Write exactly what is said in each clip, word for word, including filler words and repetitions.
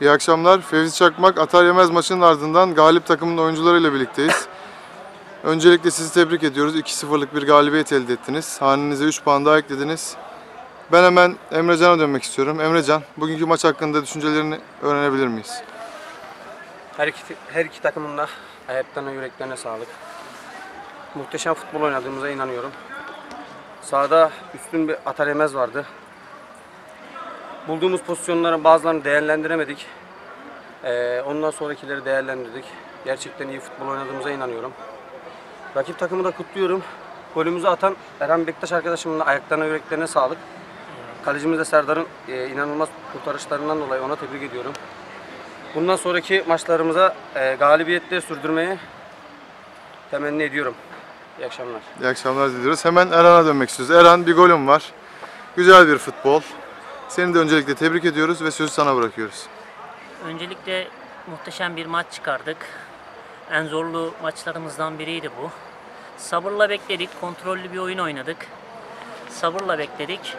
İyi akşamlar. Fevzi Çakmak atar yemez maçının ardından galip takımın oyuncularıyla birlikteyiz. Öncelikle sizi tebrik ediyoruz. iki sıfırlık bir galibiyet elde ettiniz. Hanenize üç puan daha eklediniz. Ben hemen Emrecan'a dönmek istiyorum. Emrecan, bugünkü maç hakkında düşüncelerini öğrenebilir miyiz? Her iki, her iki takımın da ayaklarına, yüreklerine sağlık. Muhteşem futbol oynadığımıza inanıyorum. Sahada üstün bir atar yemez vardı. Bulduğumuz pozisyonların bazılarını değerlendiremedik. Ee, ondan sonrakileri değerlendirdik. Gerçekten iyi futbol oynadığımıza inanıyorum. Rakip takımı da kutluyorum. Golümüzü atan Eren Bektaş arkadaşımın da ayaklarına, yüreklerine sağlık. Kalecimiz de Serdar'ın e, inanılmaz kurtarışlarından dolayı ona tebrik ediyorum. Bundan sonraki maçlarımıza e, galibiyetleri sürdürmeyi temenni ediyorum. İyi akşamlar. İyi akşamlar diliyoruz. Hemen Erhan'a dönmek istiyoruz. Erhan, bir golün var. Güzel bir futbol. Seni de öncelikle tebrik ediyoruz ve sözü sana bırakıyoruz. Öncelikle muhteşem bir maç çıkardık. En zorlu maçlarımızdan biriydi bu. Sabırla bekledik, kontrollü bir oyun oynadık. Sabırla bekledik.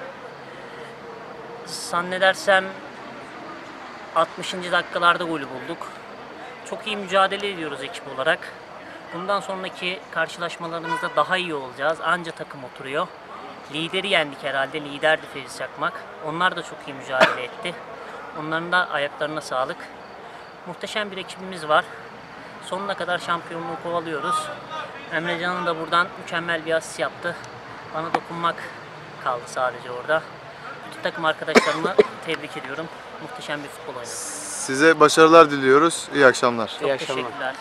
Zannedersem altmışıncı dakikalarda golü bulduk. Çok iyi mücadele ediyoruz ekip olarak. Bundan sonraki karşılaşmalarımızda daha iyi olacağız. Anca takım oturuyor. Lideri yendik herhalde. Liderdi Fevzi Çakmak. Onlar da çok iyi mücadele etti. Onların da ayaklarına sağlık. Muhteşem bir ekibimiz var. Sonuna kadar şampiyonluğu kovalıyoruz. Emrecan'ın da buradan mükemmel bir asist yaptı. Bana dokunmak kaldı sadece orada. Bütün takım arkadaşlarımı tebrik ediyorum. Muhteşem bir futbol oynadı. Size başarılar diliyoruz. İyi akşamlar. Çok İyi akşamlar. teşekkürler.